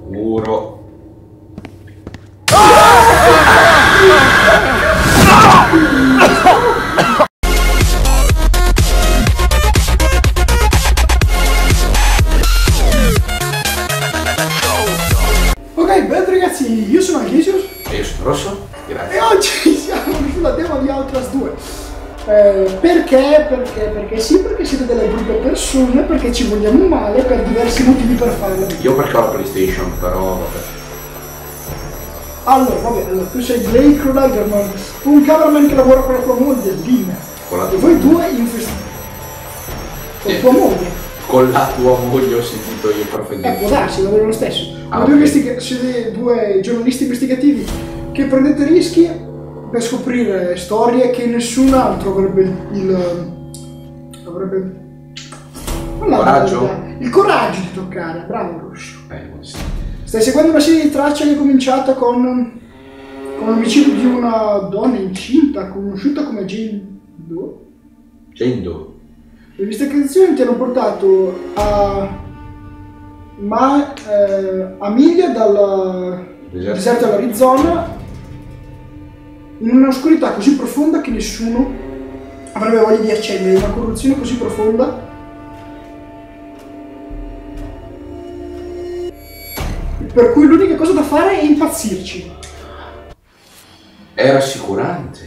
Muro. Ok, bene ragazzi, io sono Alchisius. E io sono Rosso, grazie. E oggi siamo sulla demo di Outlast 2. Perché sì, perché siete delle brutte persone, perché ci vogliamo male per diversi motivi per farlo. Io perché ho la PlayStation, però vabbè. Allora, tu sei Blake Ruderman, un cameraman che lavora con la tua moglie, Lina. E voi due infestati. Con tua moglie. Con la tua moglie ho sentito io profondamente. Può darsi, lavoro lo stesso. Ah, siete due giornalisti investigativi che prendete rischi per scoprire storie che nessun altro avrebbe il coraggio di toccare. Bravo Rosso. Stai seguendo una serie di tracce che è cominciata con l'omicidio di una donna incinta conosciuta come Jane Doe. Jane Doe. Le investigazioni ti hanno portato a miglia dal deserto dell'Arizona, in un'oscurità così profonda che nessuno avrebbe voglia di accendere, una corruzione così profonda per cui l'unica cosa da fare è impazzirci. È rassicurante.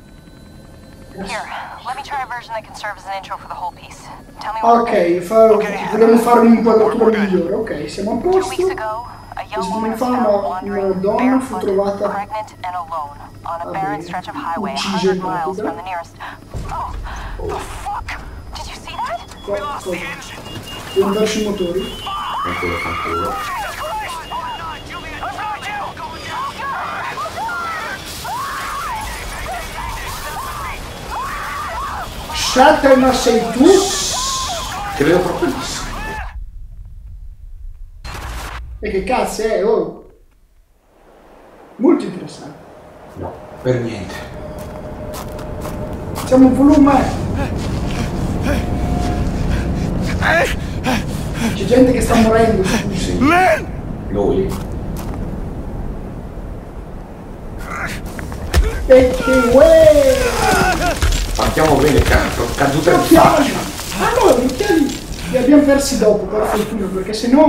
Ok, vogliamo fare un'inquadratura migliore. Ok, siamo a posto. Settimane fa una donna fu trovata uccisa in rapida. Devo andare sui motori. Ancora fanculo. Shatter, ma sei tu? Credo proprio di sì. E che cazzo è? Oh! Molto interessante. No, per niente. Siamo un volume. C'è gente che sta morendo. Sì. Lui. E che uè! Partiamo bene, caduta in faccia. Ah no, gli occhiali li abbiamo persi dopo, per fortuna, perché sennò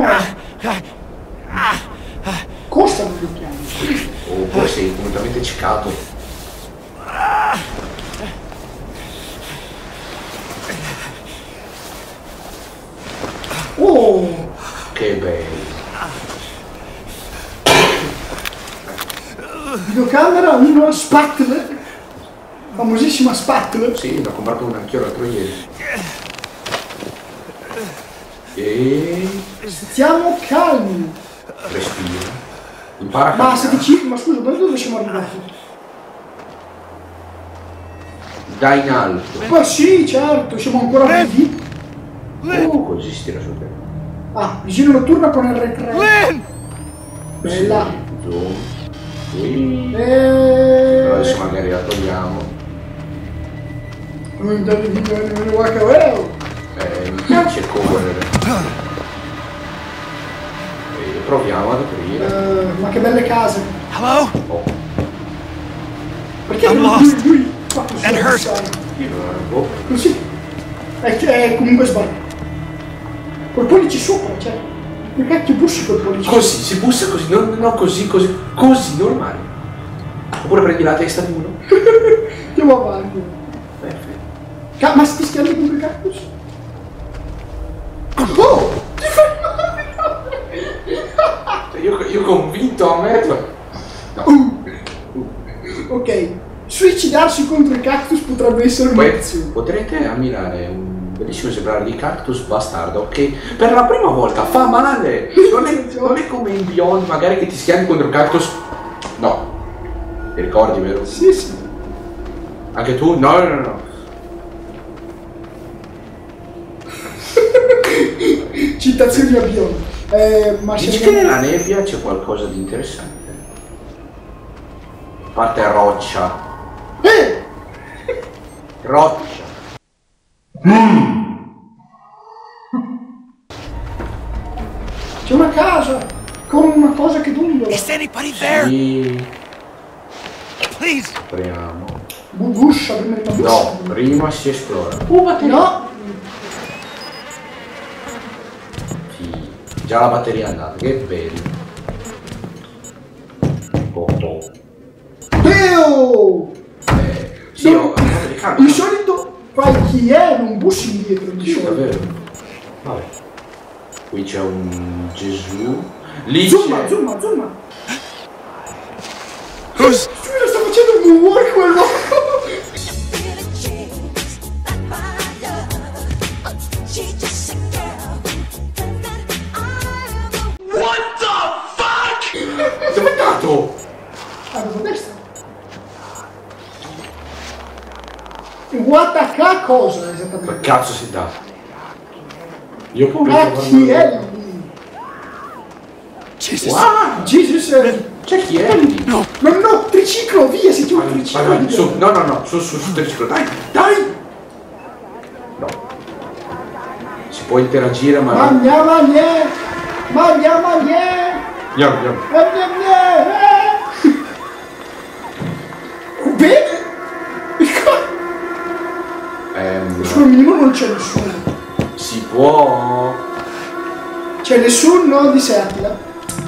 costano gli occhiali. Oppure sei completamente ciecato. Oh! Che bello. Videocamera, una spatola. Famosissima spatola. Sì, ne ho comprato una anch'io l'altro ieri. E... stiamo calmi. respira. Impara a Ma camminare. ma scusa, dove siamo arrivati? Da in alto. Ma sì, certo, siamo ancora vivi. Così si tira su te. Ah, visione notturna con R3. Bella. Zoom. Qui. Però adesso magari la togliamo. Non devi dire walk away. Mi piace correre. E proviamo ad aprire. Ma che belle case. Hello? Oh, Perché I'm lui fa così? That hurt. oh. Così. È comunque sbagliato. Col pollice sopra, cioè. Perché ti bussi col pollice? Così, si bussa così, no così, normale. Oppure prendi la testa di uno. Andiamo avanti. Perfetto. Ma sti schiavi con i cactus? Oh! Ti fai male! Io convinto a me. Ok, suicidarsi contro i cactus potrebbe essere Poi un'opzione. potrete ammirare un bellissimo esemplare di cactus bastardo che per la prima volta fa male. Non è come in Beyond magari che ti schianti contro il cactus. No. Ti ricordi, vero? Sì, sì. Anche tu? No. Citazioni a Beyond. Ma Dici che nella nebbia c'è qualcosa di interessante. A parte roccia. Roccia. C'è una casa Con una cosa che dondola. Sì. Apriamo. Buscia, prima di una buscia. No, prima si esplora. Batteria. No. Sì. Già la batteria è andata, che bello. Oh. Dio! Sì, No. Di solito fai chi è, non bussi indietro di Sì, solito. davvero. Vabbè. Qui c'è un Gesù. Lì Zooma. Scusa, sta facendo un moonwalk quello. What the fuck? Dove è andato? Avevo destra. What the fuck cosa esattamente? Che cazzo si dà? Io ho Ma chi è lì? Wow! Jesus! C'è chi è lì? No, triciclo, via, sei tu un triciclo. Vai, su, no, su triciclo, dai! No. Si può interagire ma... Andiamo. Bene! Sul minimo non c'è nessuno. Si può... C'è nessuno di Sertila.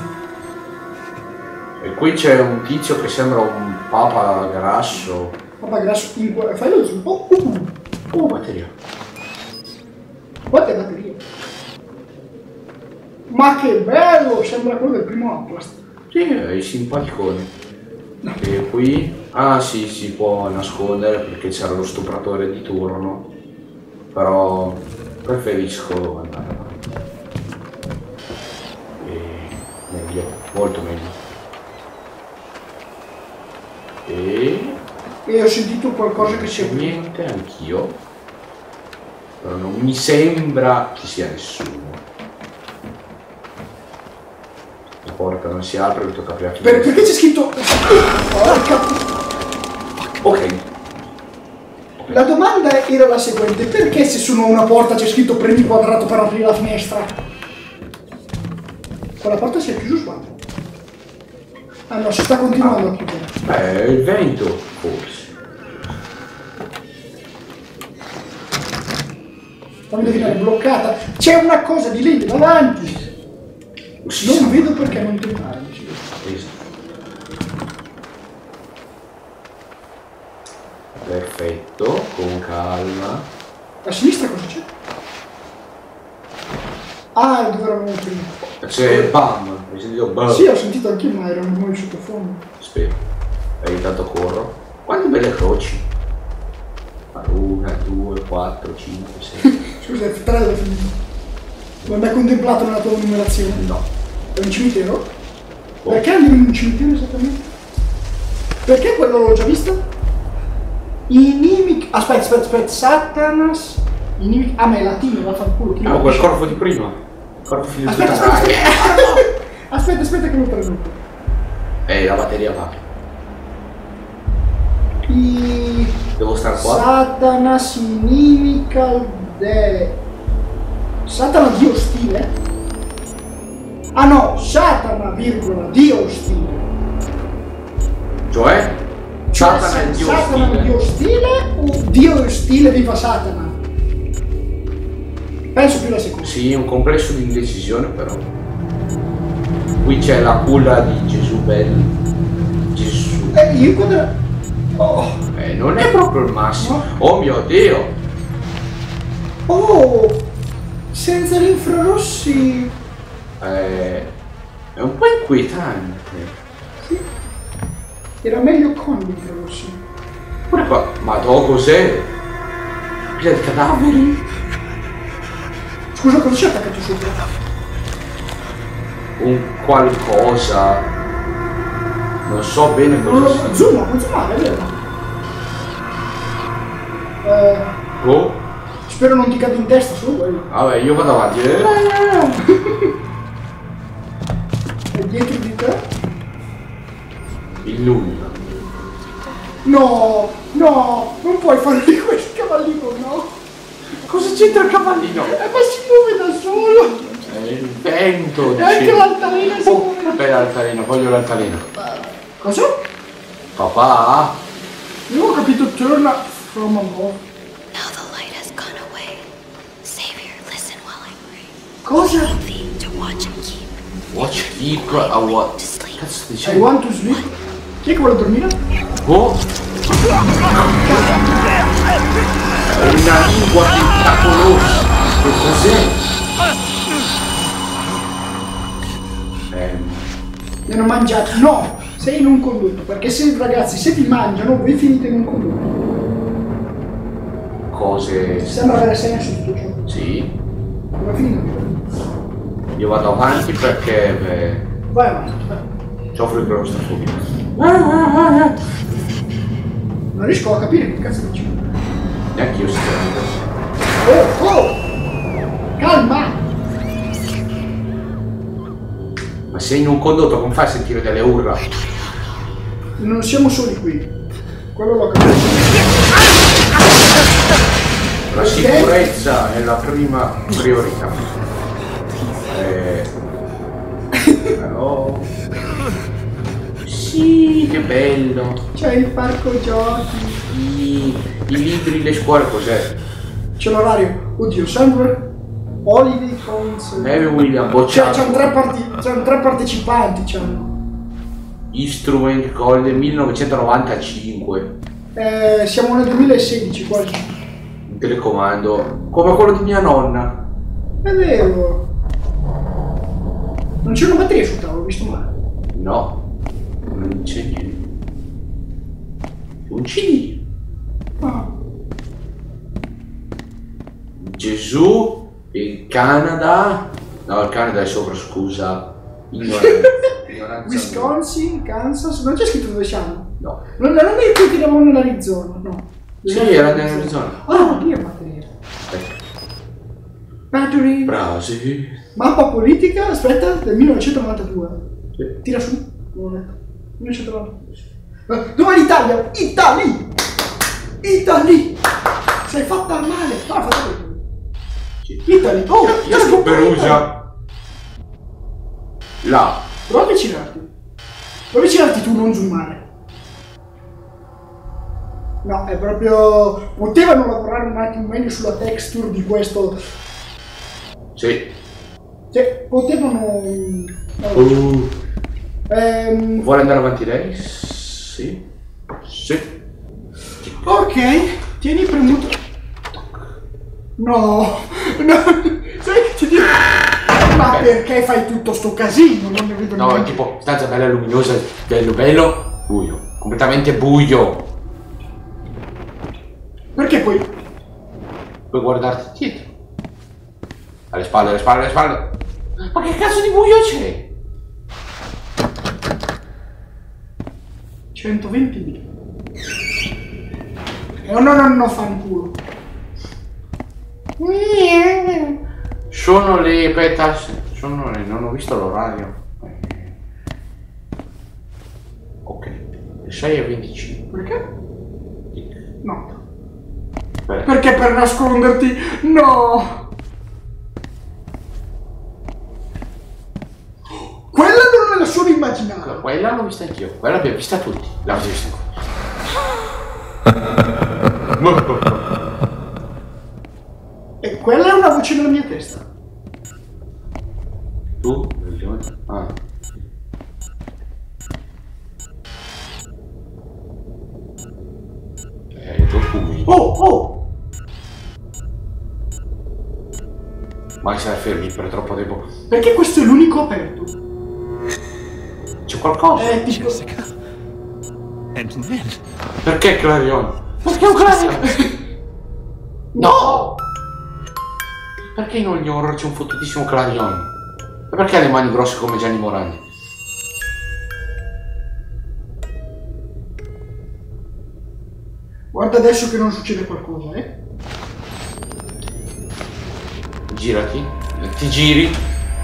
E qui c'è un tizio che sembra un papa grasso. Papa grasso, fai lo zoom. Oh, batteria. Quante batterie? Ma che bello! Sembra quello del primo Outlast. Sì, è simpaticone. E qui... Ah sì, si può nascondere perché c'era lo stupratore di turno. Però preferisco andare avanti. E meglio, molto meglio. E ho sentito qualcosa che c'è. niente, anch'io. Però non mi sembra ci sia nessuno. La porta non si apre, mi tocca aprire. Perché c'è scritto? Ok. La domanda era la seguente: perché se sono una porta c'è scritto prendi quadrato per aprire la finestra? Quella porta si è chiusa o sbaglio? Ah no, si sta continuando a chiudere. Beh, il vento, forse. Fammi indovinare, bloccata. C'è una cosa di lì davanti. Non vedo perché non tentare. Esatto. Perfetto, con calma. A sinistra cosa c'è? Ah, è dove eravamo prima. C'è bam, hai sentito bam? Sì, ho sentito anch'io, ma era un rumore sottofondo. Spero. E intanto corro. Quante belle croci. 1, 2, 4, 5, 6. Scusa, è 3 alla fine. Non mi hai contemplato nella tua numerazione? No. È un cimitero? Oh. Perché andiamo in un cimitero esattamente? Perché quello l'ho già visto? Inimic... Aspetta, Satanas... Inimic... Ah, ma è latino, vaffanculo. Ah, quel corpo di prima. Corpo figlio di Aspetta che lo prendo. La batteria va. Devo stare qua? Satanas inimical de... Satana dio ostile? Ah no, Satana, virgola, dio ostile. Cioè? Satana è dio Satana ostile? dio ostile o dio ostile viva Satana? Penso più la seconda. Sì, un complesso di indecisione però. Qui c'è la culla di Gesù bello. Gesù. Io quando... Oh. Non è proprio il massimo. No. Oh mio Dio! Oh! Senza gli infrarossi! È un po' inquietante. Sì. Era meglio con gli infrarossi. Pure qua. Ma cos'è? Pieno di cadaveri? Scusa, cosa c'è attaccato sopra? Un qualcosa. Non so bene cosa sia. Zoom, puoi zoomare, è vero? Oh? Spero non ti cadi in testa solo quello. Vabbè, io vado avanti. È dietro di te? Il nulla. No, non puoi fare di quel cavallino, no? Cosa c'entra il cavallino? Ma si muove da solo! È il vento. E anche l'altalena si muove Bella l'altalena, voglio l'altalena. Cosa? Papà? Io ho capito turn from above. Now the light has gone away. Savior, listen while I pray. Cosa? Help thee to watch and keep. Watch keep a what? To sleep. Cazzo I dicevi? want to sleep. Chi è che vuole dormire? Oh! Una lingua tentacolosa! Che cos'è? Mi hanno mangiato. No! Sei in un condotto. Perché se, ragazzi, se ti mangiano, voi finite in un condotto. Cose... Sembra avere senso tutto ciò. Sì. Come finite? Io vado avanti perché... Beh, Vai avanti. Vai. soffro di claustrofobia. Non riesco a capire che cazzo dici. Neanche io sinceramente. Oh! Calma! Ma sei in un condotto, come fai a sentire delle urla? Non siamo soli qui. Quello l'ho capito. La sicurezza è la prima priorità. Però... Sì, che bello. C'è il parco giochi. I libri, le scuole, cos'è? C'è l'orario. Oddio, Sandra. Holiday Cons. Neve William, Cioè, bocciato. c'hanno tre partecipanti, c'hanno. Instrument Call 1995. Siamo nel 2016 quasi. Un telecomando. Come quello di mia nonna. È vero. Non c'è una batteria sul tavolo, ho visto male. No, non c'è niente. Un CD. Ah. Gesù, il Canada. No, il Canada è sopra, scusa. Ignoranza. Wisconsin, Kansas, non c'è scritto dove siamo. No. Non era mai qui che eravamo nell'Arizona, no. Sì, era nell'Arizona. Ah, lì è batteria. Battery. Brasi. Mappa politica, aspetta, del 1992. Sì. Tira su. Non ho detto. 1992. Dov'è l'Italia? Italy! Italy! Sei fatta male! No, fatta bene. Italy! Oh! Io sto Perugia. Là. Prova a avvicinarti. Prova a avvicinarti tu, non zoomare. No, è proprio... Potevano lavorare un attimo meglio sulla texture di questo... Sì. Cioè, potevano... Vuole andare avanti lei? Sì. Sì. Ok, tieni premuto. No, no, sai che ti dico? Ma perché fai tutto sto casino? Non ne vedo No, è neanche. tipo stanza bella luminosa, bello, buio. Completamente buio. Perché poi? Puoi guardarti dietro. Alle spalle, alle spalle, alle spalle. Ma che cazzo di buio c'è? 120.000. No, fanculo. Sono le petas. Sono le... non ho visto l'orario. Ok. 6:25. Perché? No. Beh. Perché per nasconderti? No! Quella non me la sono immaginata. Quella l'ho vista anch'io. Quella l'abbiamo vista tutti. L'avete vista tutti. E quella è una voce nella mia testa. Tu? Ah. Tu qui. Oh! Mai stare fermi per troppo tempo. Perché questo è l'unico aperto? C'è qualcosa? Tipo... Jessica and Lynn. Perché Clarion? Perché un Clarion? No! Perché in ogni horror c'è un fottutissimo Clarion? E perché ha le mani grosse come Gianni Morandi? Guarda adesso che non succede qualcosa, eh? Girati, ti giri.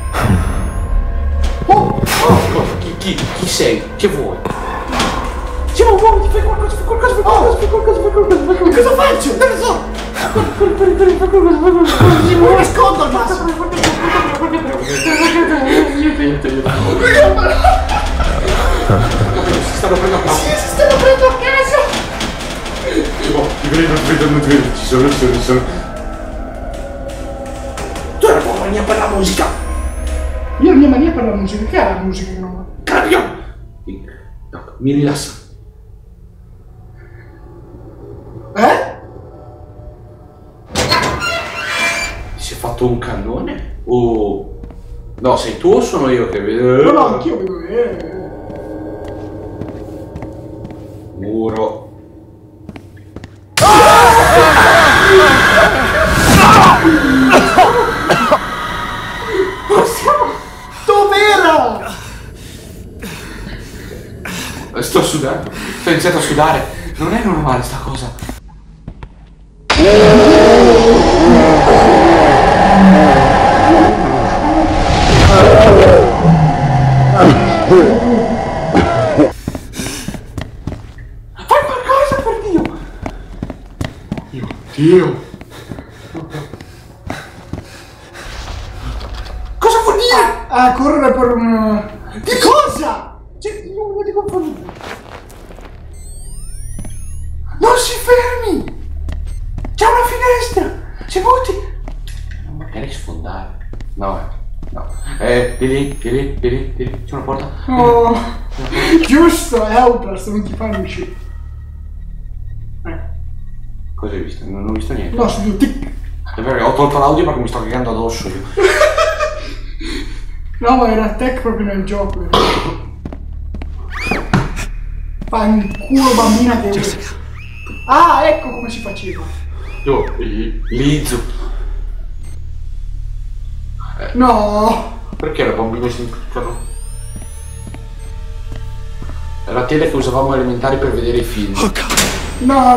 Oh! Chi sei? Che vuoi? Siamo uomini, fai qualcosa, fai qualcosa, fai qualcosa, fai qualcosa, fai qualcosa, fai qualcosa. Cosa faccio? Non lo so! Mi nascondo al massimo! Aiuto. Si stanno prendendo a casa. Sì, si stanno prendendo a casa. Oh, ti vedo, ci sono. Tu hai la tua mania per la musica. Io ho la mia mania per la musica. Che è la musica che non va? Cambio! Mi rilassa. Si è fatto un cannone? O... No, sei tu o sono io che vedo? No, anch'io vedo. Muro. Dov'era? Sto sudando. Sto iniziando a sudare. Non è normale sta cosa. Fai qualcosa per Dio! Dio! Cosa vuol dire? A correre per un... Che cosa? Non ti confondi. Non si fermi! C'è una finestra! Si butti! Non magari sfondare. No. Di lì, c'è una porta. Oh, giusto, è Outlast, non ti fanno uscire. Cosa hai visto? Non ho visto niente. No, su tic. È vero, ho tolto l'audio perché mi sto cagando addosso io. No, ma era tech proprio nel gioco. Fai un culo bambina che... Ah, ecco come si faceva. Lizu. No. Perché le bambine si impiccano? È la tele che usavamo elementari per vedere i film. No.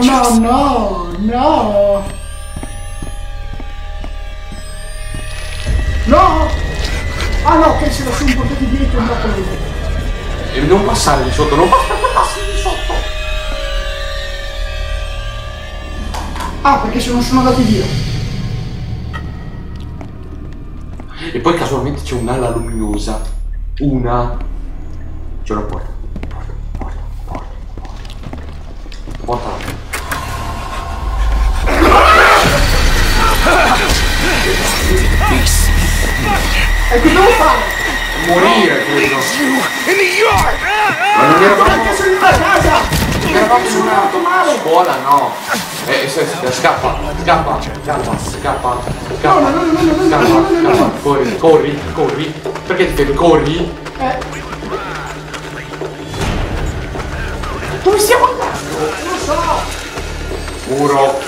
No! Ah no, che se la sono portati dietro un po' lì. E non passare di sotto, non passi di sotto! Ah, perché se non sono andati via. E poi casualmente c'è un'ala luminosa. C'è una porta. Porta. E cosa devo fare? Morire, credo. Ma non eravamo... Perché sono in una casa? Eravamo in una male. scuola, no. Scappa. No. Corri. Perché ti fermi? Corri? Dove stiamo andando? Non lo so. Muro.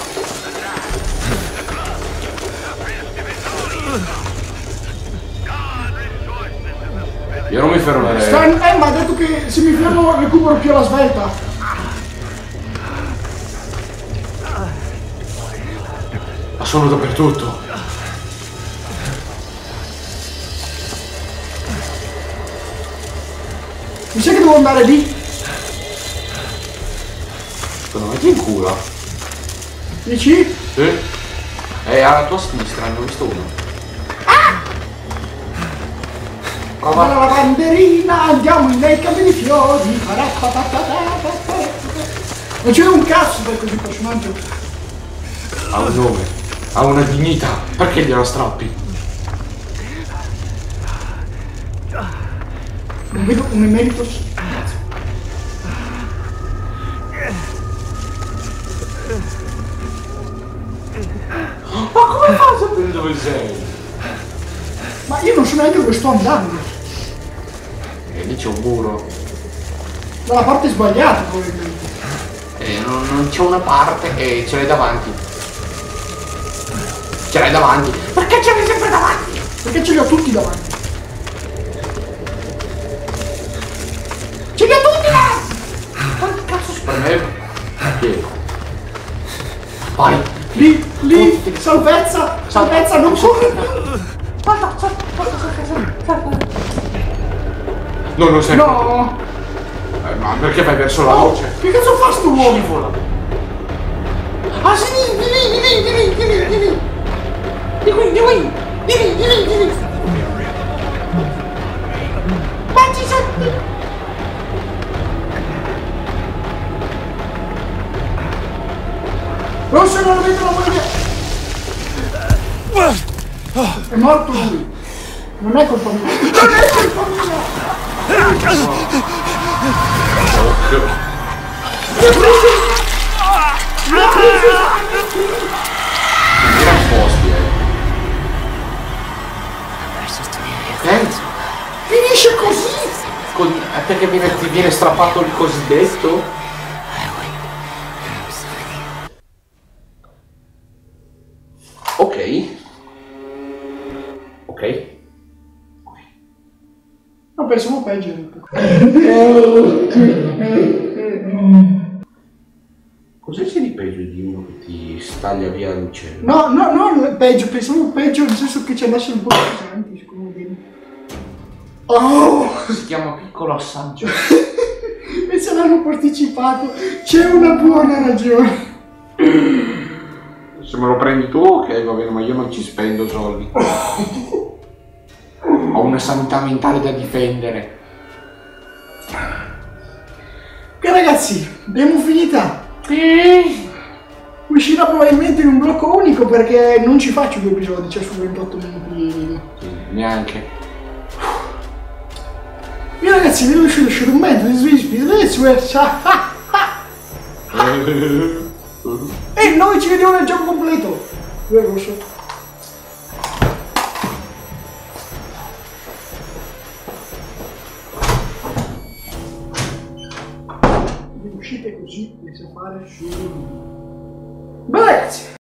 Io non mi fermerei. Ma ha detto che se mi fermo recupero più la svelta. Ma sono dappertutto. Mi sa che devo andare lì. Secondo me ti incula. Dici? Sì. È alla tua sinistra, ne ho visto uno. Con la lavanderina andiamo nei campi di fiori. Non c'è un cazzo per questo personaggio. Ha un nome, ha una dignità. Perché gliela strappi? Non vedo un emeritus. Ma come fai a sapere dove sei? Ma io non so neanche dove sto andando. Lì c'è un muro. Dalla parte sbagliata probabilmente. Non c'è una parte e ce l'hai davanti. Perché ce l'hai sempre davanti? Perché ce li ho tutti davanti. Ce li ho tutti davanti! Quanto cazzo per me? Che? Vai! Lì, salvezza, non correre! No, non sei. No! Ma perché vai verso la luce? Che cazzo fa sto uomo? Vola. Ah sì, di lì! Di qui! Ma ci sono... non lo vedo, non lo vedo. È morto lui. Non è colpa mia. Non è colpa mia. Gran posti, Finisce così. Perché ti viene strappato il cosiddetto? Ok. No, pensavo peggio. Cos'è c'è di peggio di uno che ti staglia via l'uccello? No, peggio, pensavo peggio nel senso che ci andasse un po' pesanti, secondo me. Oh! Si chiama piccolo assaggio. E se l'hanno partecipato, c'è una buona ragione. Se me lo prendi tu, ok, va bene, ma io non ci spendo soldi. Ho una sanità mentale da difendere. Ok ragazzi, abbiamo finita. Uscirà probabilmente in un blocco unico perché non ci faccio 2 episodi, cioè su 28 minuti. Neanche. Io ragazzi vi lascio lasciare un mezzo di e noi ci vediamo nel gioco completo. Rosso. Uscite così e sapere su. Beh ragazzi,